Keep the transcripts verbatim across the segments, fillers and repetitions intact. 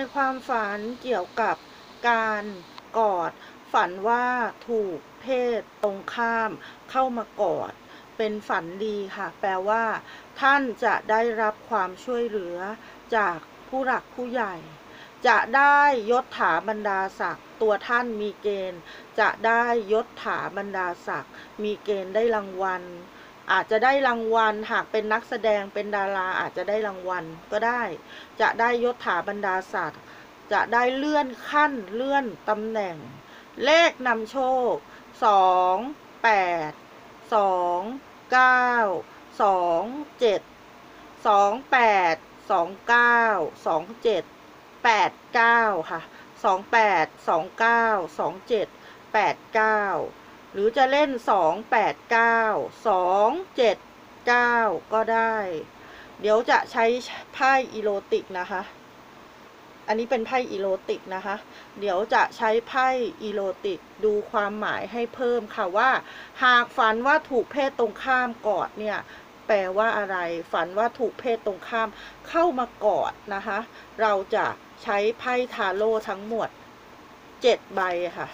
ความฝันเกี่ยวกับการกอดฝันว่าถูกเพศตรงข้ามเข้ามากอดเป็นฝันดีค่ะแปลว่าท่านจะได้รับความช่วยเหลือจากผู้หลักผู้ใหญ่จะได้ยศถาบรรดาศักดิ์ตัวท่านมีเกณฑ์จะได้ยศถาบรรดาศักดิ์มีเกณฑ์ได้รางวัลอาจจะได้รางวัลหากเป็นนักแสดงเป็นดาราอาจจะได้รางวัลก็ได้จะได้ยศถาบรรดาศักดิ์จะได้เลื่อนขั้นเลื่อนตำแหน่งเลขนำโชคสองแปดสองเก้าสองเจ็ดสองแปดสองเก้าสองเจ็ดแปดเก้าค่ะสองแปดสองเก้าสองเจ็ดแปดเก้าหรือจะเล่นสองแปดเก้าสองเจ็ดเก้าก็ได้เดี๋ยวจะใช้ไพ่อีโรติกนะคะอันนี้เป็นไพ่อีโรติกนะคะเดี๋ยวจะใช้ไพ่อีโรติกดูความหมายให้เพิ่มค่ะว่าหากฝันว่าถูกเพศตรงข้ามกอดเนี่ยแปลว่าอะไรฝันว่าถูกเพศตรงข้ามเข้ามากอดนะคะเราจะใช้ไพ่ทาโร่ทั้งหมดเจ็ดใบค่ะ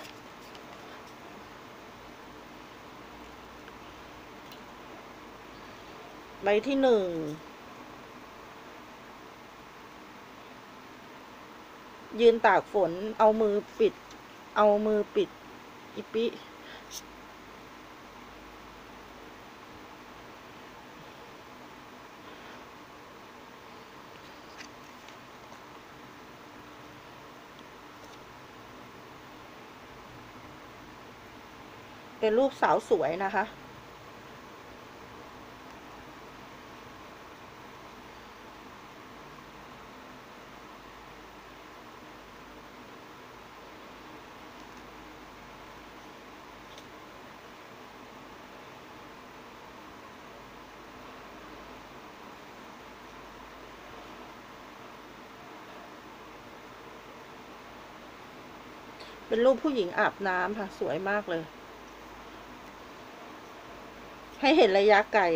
ใบที่หนึ่งยืนตากฝนเอามือปิดเอามือปิดอิปิเป็นรูปสาวสวยนะคะเป็นรูปผู้หญิงอาบน้ำค่ะสวยมากเลยให้เห็นระยะไกล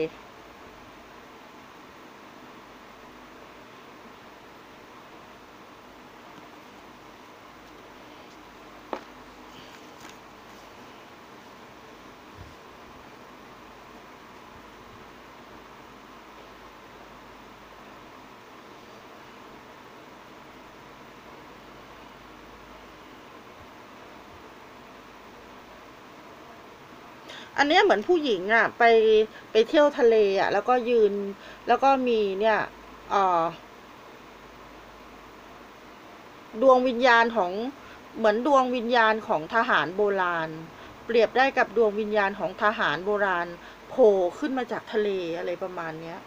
อันนี้เหมือนผู้หญิงอ่ะไปไปเที่ยวทะเลอ่ะแล้วก็ยืนแล้วก็มีเนี่ยเอ่อดวงวิญญาณของเหมือนดวงวิญญาณของทหารโบราณเปรียบได้กับดวงวิญญาณของทหารโบราณโผล่ขึ้นมาจากทะเลอะไรประมาณเนี้ย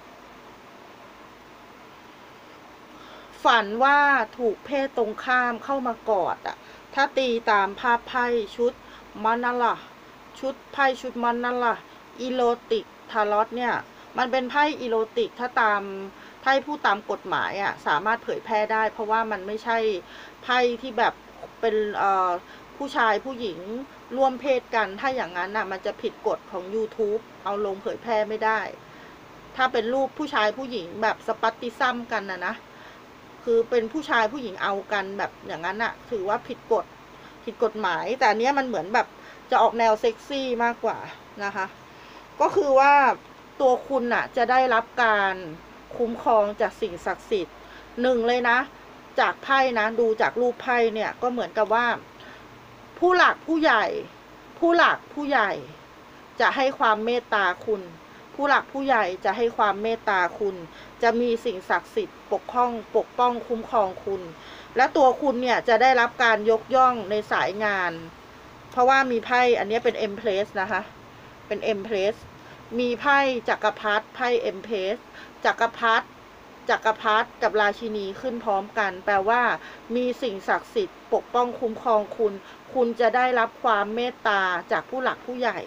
ฝันว่าถูกเพศตรงข้ามเข้ามากอดอ่ะถ้าตีตามภาพไพ่ชุดมันนั่นล่ะชุดไพ่ชุดมันนั่นล่ะอีโรติกทาโร่เนี่ยมันเป็นไพ่อีโรติกถ้าตามไพ่ผู้ตามกฎหมายอ่ะสามารถเผยแพร่ได้เพราะว่ามันไม่ใช่ไพ่ที่แบบเป็นเอ่อผู้ชายผู้หญิงร่วมเพศกันถ้าอย่างนั้นอ่ะมันจะผิดกฎของ ยูทูบ เอาลงเผยแพร่ไม่ได้ถ้าเป็นรูปผู้ชายผู้หญิงแบบสปัตติซัมกันนะนะคือเป็นผู้ชายผู้หญิงเอากันแบบอย่างนั้นอะถือว่าผิดกฎผิดกฎหมายแต่อันเนี้ยมันเหมือนแบบจะออกแนวเซ็กซี่มากกว่านะคะก็คือว่าตัวคุณน่ะจะได้รับการคุ้มครองจากสิ่งศักดิ์สิทธิ์หนึ่งเลยนะจากไพ่นะดูจากรูปไพ่เนี่ยก็เหมือนกับว่าผู้หลักผู้ใหญ่ผู้หลักผู้ใหญ่จะให้ความเมตตาคุณผู้หลักผู้ใหญ่จะให้ความเมตตาคุณจะมีสิ่งศักดิ์สิทธิ์ปกป้องปกป้องคุ้มครองคุณและตัวคุณเนี่ยจะได้รับการยกย่องในสายงานเพราะว่ามีไพ่อันนี้เป็น เอ็มเพรส นะคะเป็น เอ็มเพรส มีไพ่จักรพรรดิไพ่ เอ็มเพรส จักรพรรดิจักรพรรดิกับราชินีขึ้นพร้อมกันแปลว่ามีสิ่งศักดิ์สิทธิ์ปกป้องคุ้มครองคุณคุณจะได้รับความเมตตาจากผู้หลักผู้ใหญ่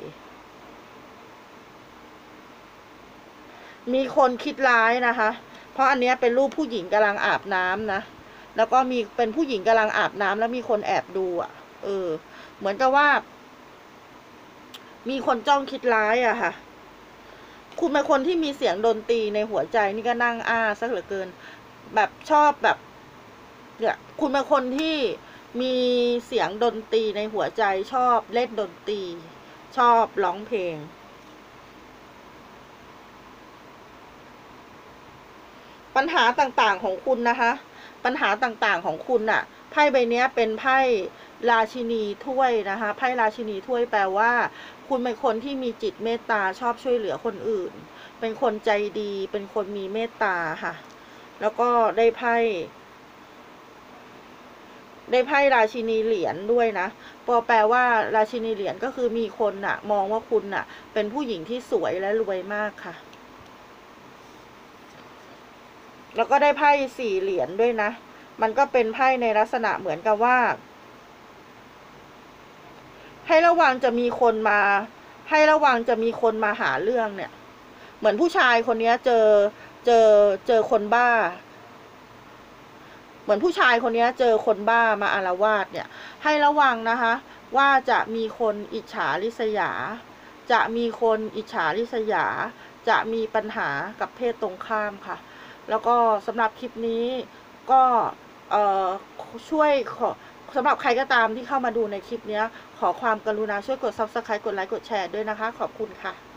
มีคนคิดร้ายนะคะเพราะอันนี้เป็นรูปผู้หญิงกำลังอาบน้ำนะแล้วก็มีเป็นผู้หญิงกำลังอาบน้ำแล้วมีคนแอบดูอ่ะเออเหมือนกับว่ามีคนจ้องคิดร้ายอะค่ะคุณเป็นคนที่มีเสียงดนตรีในหัวใจนี่ก็นั่งอ้าสักเหลือเกินแบบชอบแบบเนี่ยคุณเป็นคนที่มีเสียงดนตรีในหัวใจชอบเล่นดนตรีชอบร้องเพลงปัญหาต่างๆของคุณนะคะปัญหาต่างๆของคุณน่ะไพ่ใบนี้เป็นไพ่ราชินีถ้วยนะคะไพ่ราชินีถ้วยแปลว่าคุณเป็นคนที่มีจิตเมตตาชอบช่วยเหลือคนอื่นเป็นคนใจดีเป็นคนมีเมตตาค่ะแล้วก็ได้ไพ่ได้ไพ่ราชินีเหรียญด้วยนะแปลว่าราชินีเหรียญก็คือมีคนน่ะมองว่าคุณน่ะเป็นผู้หญิงที่สวยและรวยมากค่ะแล้วก็ได้ไพ่สี่เหรียญด้วยนะมันก็เป็นไพ่ในลักษณะเหมือนกับว่าให้ระวังจะมีคนมาให้ระวังจะมีคนมาหาเรื่องเนี่ยเหมือนผู้ชายคนนี้เจอเจอเจอคนบ้าเหมือนผู้ชายคนนี้เจอคนบ้ามาอาละวาดเนี่ยให้ระวังนะคะว่าจะมีคนอิจฉาริษยาจะมีคนอิจฉาริษยาจะมีปัญหากับเพศตรงข้ามค่ะแล้วก็สำหรับคลิปนี้ก็เอ่อช่วยขอสำหรับใครก็ตามที่เข้ามาดูในคลิปนี้ขอความกรุณาช่วยกด ซับสไครบ์ กดไลค์กดแชร์ด้วยนะคะขอบคุณค่ะ